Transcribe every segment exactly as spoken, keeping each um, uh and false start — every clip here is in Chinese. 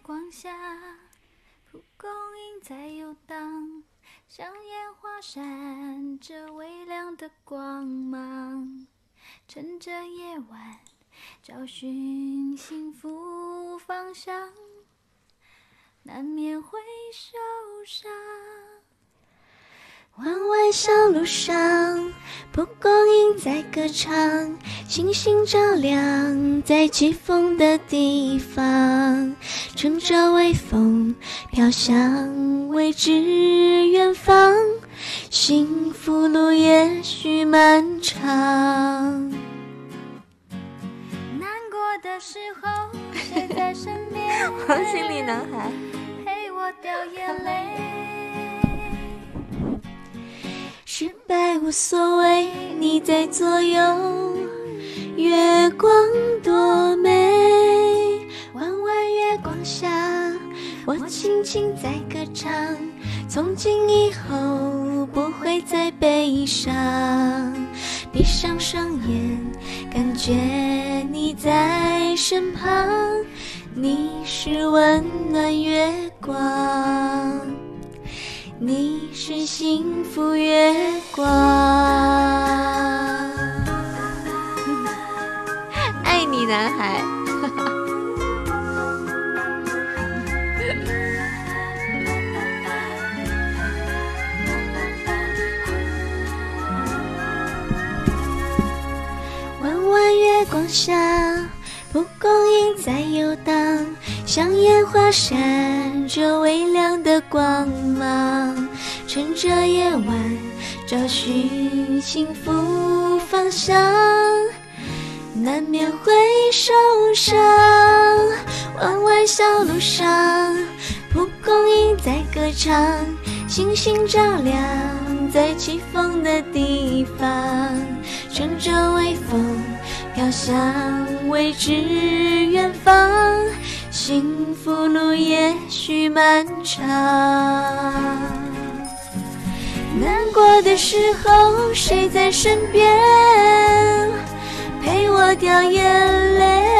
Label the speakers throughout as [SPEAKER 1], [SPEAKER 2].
[SPEAKER 1] 光下，蒲公英在游荡，像烟花闪着微亮的光芒。趁着夜晚找寻幸福方向，难免会受伤。
[SPEAKER 2] 弯弯小路上，蒲公英在歌唱，星星照亮在起风的地方，乘着微风飘向未知远方，幸福路也许漫长。
[SPEAKER 1] 难过的时候谁在身边？
[SPEAKER 2] 黄心里男孩
[SPEAKER 1] 陪我掉眼泪。
[SPEAKER 2] 失败无所谓，你在左右，月光多美。弯弯月光下，我轻轻在歌唱，从今以后不会再悲伤。闭上双眼，感觉你在身旁，你是温暖月光，你是幸福月光。爱你男孩。弯弯月光下，蒲公英在游荡，像烟花闪着微亮的光芒，趁着夜晚找寻幸福方向，难免会受伤。弯弯小路上，蒲公英在歌唱，星星照亮在起风的地方，乘着微风飘向未知远方，幸福路也许漫长。难过的时候谁在身边？陪我掉眼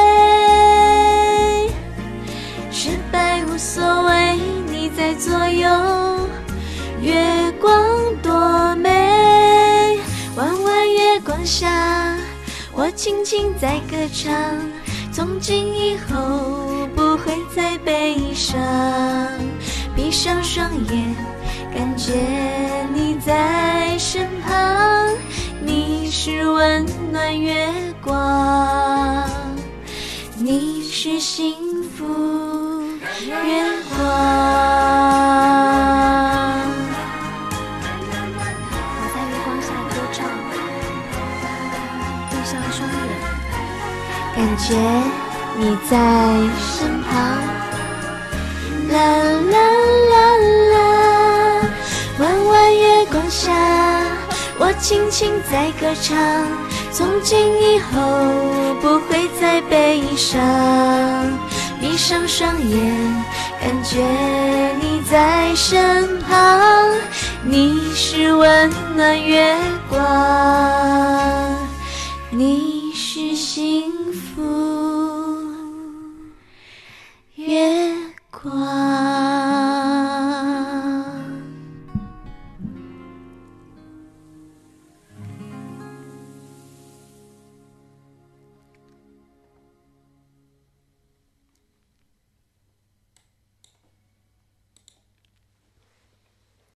[SPEAKER 2] 泪。失败无所谓，你在左右，月光多美。弯弯月光下，我轻轻在歌唱，从今以后不会再悲伤。闭上双眼，感觉你在身旁，你是温暖月光，你是幸福月光。
[SPEAKER 1] 我在月光下歌唱，闭上双眼，
[SPEAKER 2] 感觉你在身旁，啦啦啦啦。弯弯月光下，我轻轻在歌唱，从今以后不会再悲伤。闭上双眼，感觉你在身旁，你是温暖月光，你是幸福月光。